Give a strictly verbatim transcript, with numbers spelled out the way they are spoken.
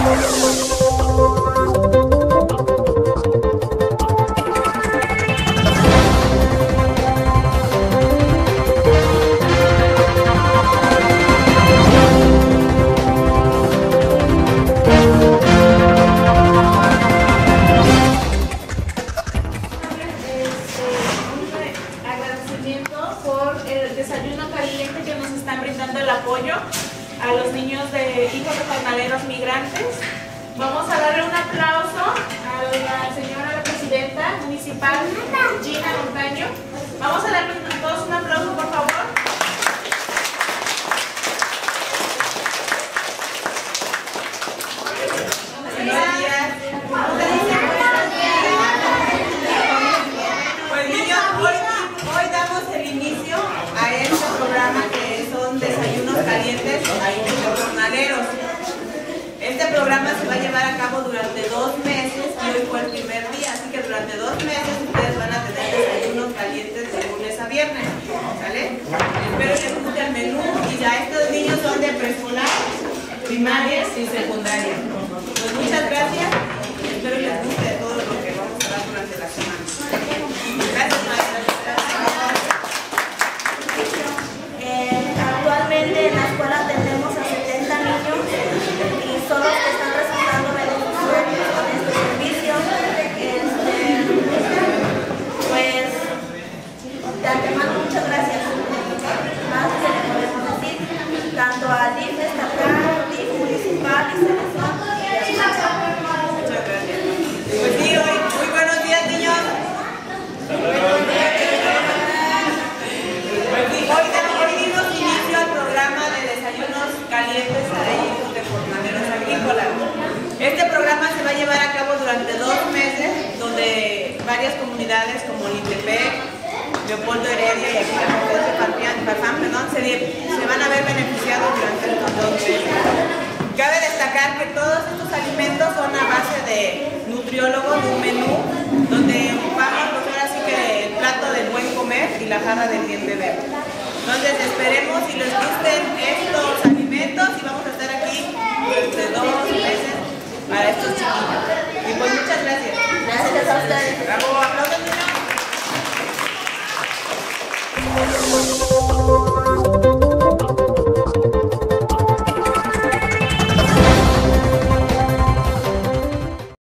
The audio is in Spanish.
a los niños de hijos de jornaleros migrantes. Vamos a darle un aplauso a la señora la presidenta municipal, Gina Montaño. Vamos a darle a todos un aplauso, por favor. Buenos días. Pues niños, hoy, hoy damos el inicio a este programa que son desayunos calientes a hijos de jornaleros. Este programa se va a llevar a cabo durante dos meses y hoy fue el primer día, así que durante dos meses ustedes van a tener desayunos calientes de lunes a viernes, ¿sale? Espero que les guste el menú y ya estos niños son de preescolar, primarias y secundarias. Pues muchas gracias, espero que les guste todo lo que vamos a dar durante la semana. Gracias, maestra. Eh, actualmente en la escuela tenemos a setenta niños y son los que están resultando beneficiarios con este servicio. Este, pues, de antemano, muchas gracias. Más que le podemos decir, tanto a D I F estatal, D I F municipal y selección. Muchas gracias. Pues sí, hoy, muy buenos días, niños. Pues sí, hoy, hoy dimos inicio al programa de desayunos calientes a hijos de jornaleros agrícolas. Este programa se va a llevar a cabo durante dos meses, donde varias comunidades como Lintepec, Leopoldo Heredia y aquí la Farfán, perdón, se, se van a ver beneficiados durante estos dos meses. Cabe destacar que todos estos alimentos son a base de nutriólogos, de un menú, donde ocupamos pues ahora sí que el plato del buen comer y la jarra del bien beber. Entonces esperemos si les gusten estos alimentos y vamos a estar aquí durante dos meses para estos chiquillos. Y pues muchas gracias. Gracias a ustedes. Bravo, aplausos.